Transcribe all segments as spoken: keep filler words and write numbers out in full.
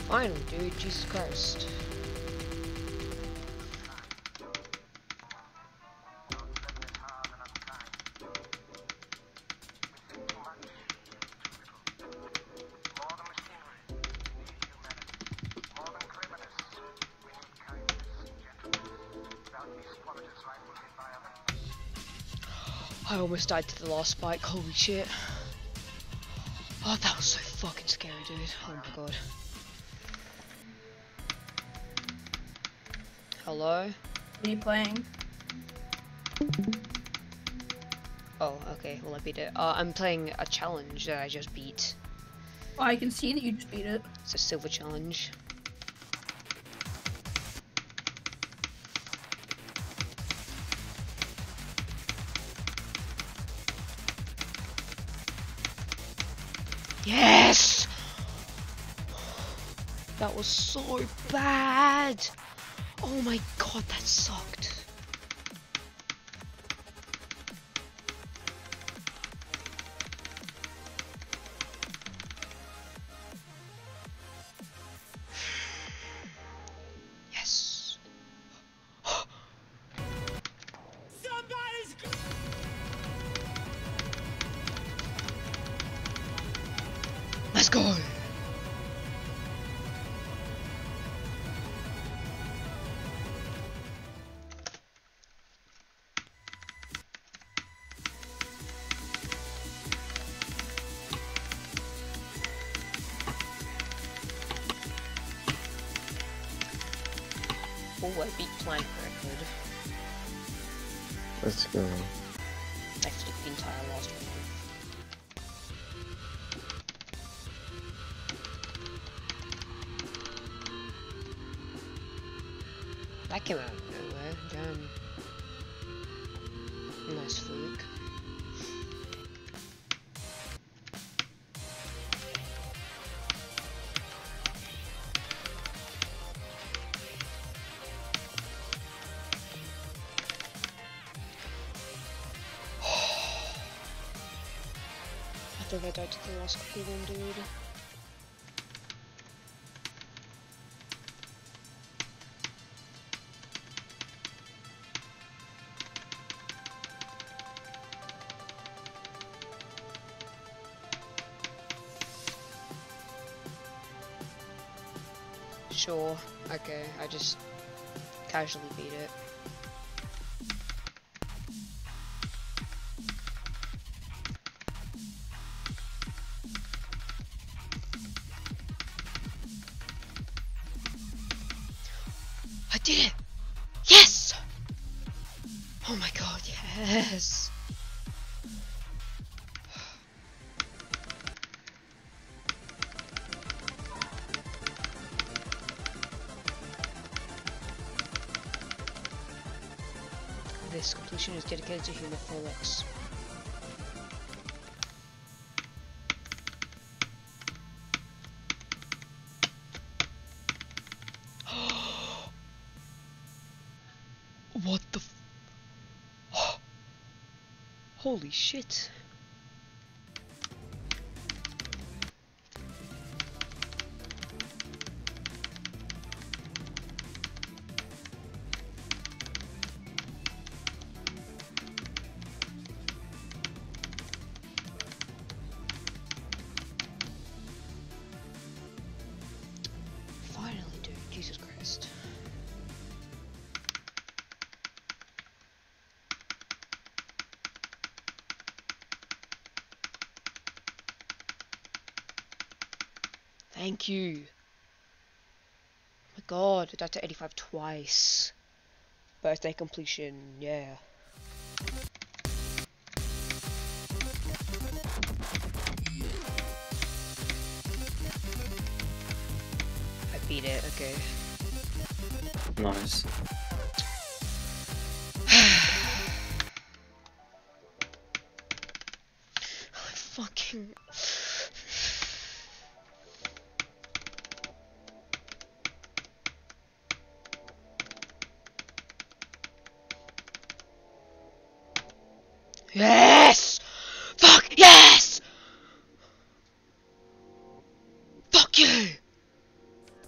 Finally, dude, Jesus Christ. I almost died to the last spike, holy shit. Oh, that was so fucking scary, dude. Oh my god. Hello? What are you playing? Oh, okay, well I beat it. Uh, I'm playing a challenge that I just beat. Oh, I can see that you just beat it. It's a silver challenge. Yes! That was so bad! Oh my god, that sucked. Yes. Somebody's Let's go! Oh, I beat Plank record. Let's go. I flipped the entire last one. That came out of nowhere, damn. Nice fluke. I think I died to the last cookie one, dude. Sure, okay, I just casually beat it. I did it! Yes! Oh my god, yes! This completion is dedicated to hemophilics. What the f- Holy shit. Finally, dude, Jesus Christ. Thank you. Oh my god, I died to eighty-five twice. Birthday completion, yeah. I beat it, okay. Nice. I fucking... Yes! Fuck yes! Fuck you!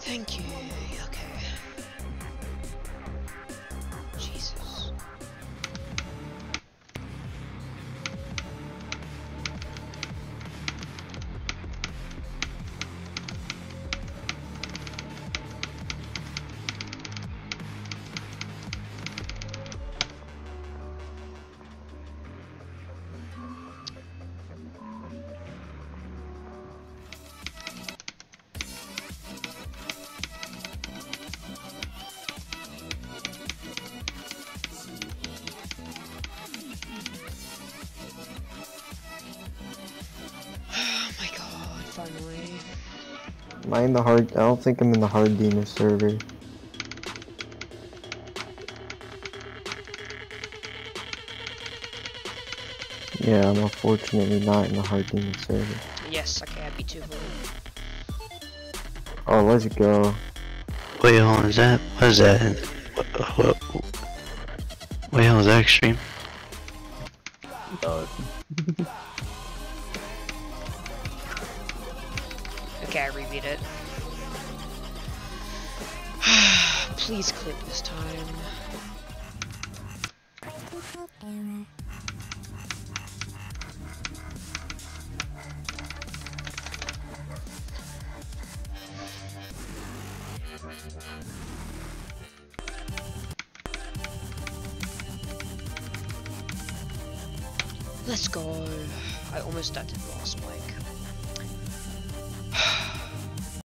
Thank you. Okay. Jesus. Finally. Am I in the hard? I don't think I'm in the hard demon server. Yeah, I'm unfortunately not in the hard demon server. Yes, okay, I beat Tuvalu. Oh, let's go. Wait, hold on, is that, what is that? What, what, wait, hold on, is that extreme? Uh, Okay, I rebeat it. Please clip this time. Let's go. I almost died to the last mic.